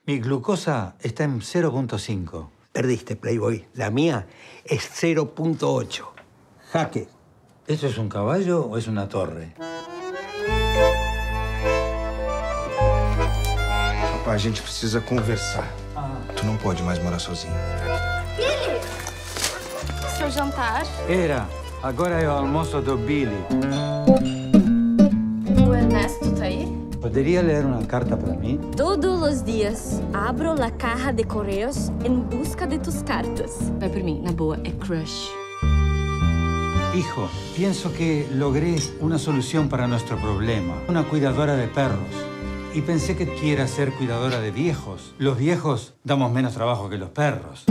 Mi glucosa está en 0.5. Perdiste, Playboy. La mía es 0.8. Jaque. ¿Eso es un caballo o es una torre? Rapaz, a gente precisa conversar. Tu não pode mais morar sozinho. Billy! Seu jantar? Era. Agora é o almoço do Billy. O Ernesto tá aí? ¿Podría leer una carta para mí? Todos los días abro la caja de correos en busca de tus cartas. Vai por mim, na boa, é crush. Hijo, pienso que logré una solución para nuestro problema. Una cuidadora de perros. Y pensé que quiera ser cuidadora de viejos. Los viejos damos menos trabajo que los perros.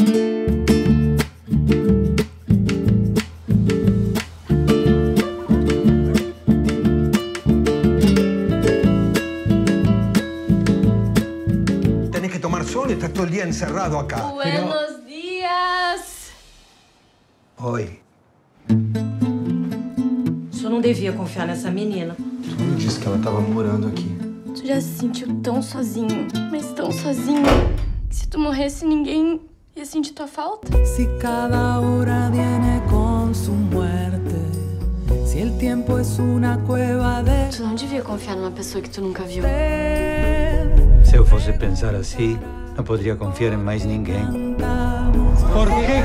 Tenés que tomar sol y estás todo el día encerrado acá. Buenos dias! Oi. Só não devia confiar nessa menina. Tu me disse que ela tava morando aqui. Tu já se sentiu tão sozinho, mas tão sozinho, que se tu morresse, ninguém ia sentir tua falta? Si cada hora viene con su muerte, si el tiempo es una cueva de Tu não devia confiar numa pessoa que tu nunca viu. Se eu fosse pensar assim, não poderia confiar em mais ninguém. fantasmas. ¿Por qué?